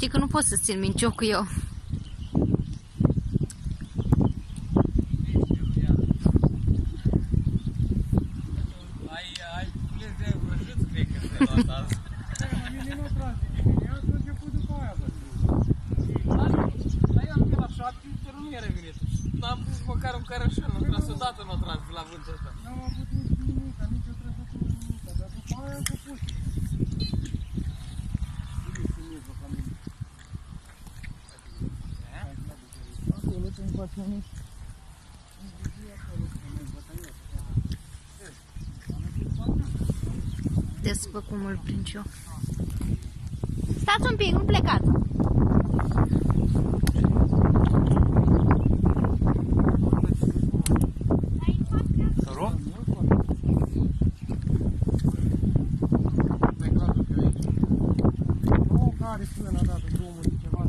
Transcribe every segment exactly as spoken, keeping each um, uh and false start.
știi că nu pot să țin minciocul eu. N-am pus măcar un carășel, nu tras odată, nu tras la vântul ăsta. N-am avut nici nimica, nici o trăsătură nimica, dar după aia s-a pus. Acolo când faci unii. Deci, bă, cum îl prind eu. Stați un pic, nu plecați. Are frână, a dat drumul de ceva.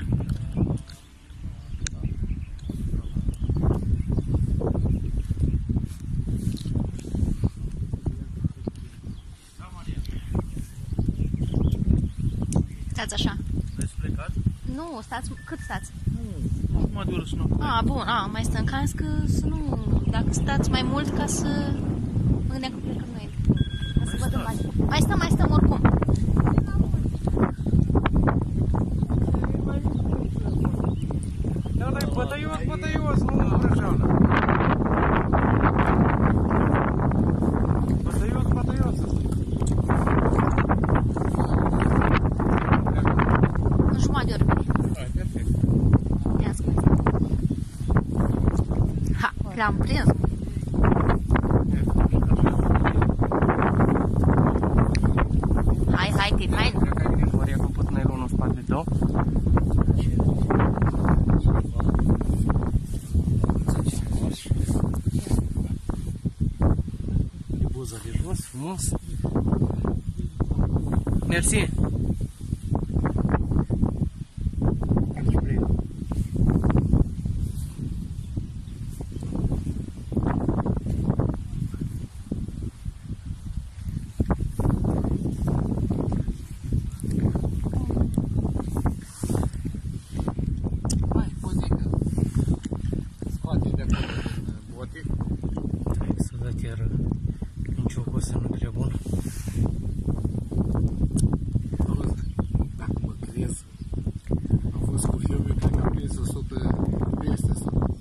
Stați așa. Ați plecat? Nu, stați, cât stați? Nu, mă dur să nu. A, bun, a, mai stăm, ca că să nu, dacă stați mai mult ca să mă gândeam că plecăm noi. Ca să văd mai. Mai stăm, mai stăm oricum. Da, dar e bătăios, bătăios, nu vrăjeală. Bătăios, bătăios. În jumătate de oră. Hai, perfect. Ia scuze. Ha, l-am prins. Hai, hai, că e fain. Dacă ai din Corea cu put nailonul în spate tău. E buza de jos, frumos. Mersi. Să dă chiar minciocul ăsta nu prea bun. Auzi, dacă mă crezi, am fost cu fiul meu, cred că am prins o sută peste sau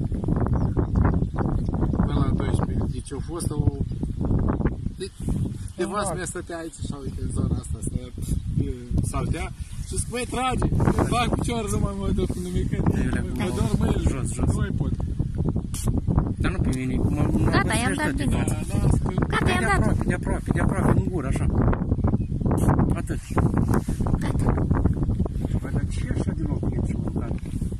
până la doisprezece. Deci a fost o... Deci, nevastă mea stătea aici și uite, în zona asta, saltea și zic, băi, trage, fac picioare să mai mă duc cu nimic, că doar mâinile, jos, jos. nu mai pot. Dar nu pe mine, cum am... Gata, i-am dat bine. Gata, i-am De dat. aproape, de aproape, de aproape, în gură, așa. Atât. Gata. Băi, dar ce e așa de loc, e ce mâncat?